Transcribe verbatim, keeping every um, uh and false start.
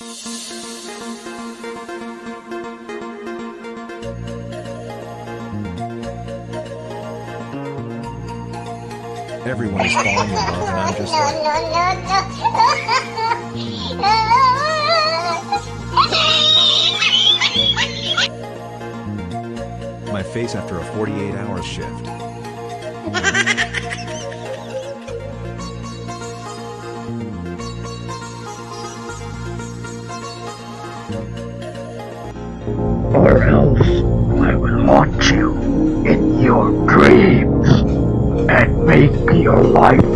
Everyone is falling in love, and I'm just like, my face after a forty-eight hour shift. Or else I will haunt you in your dreams and make your life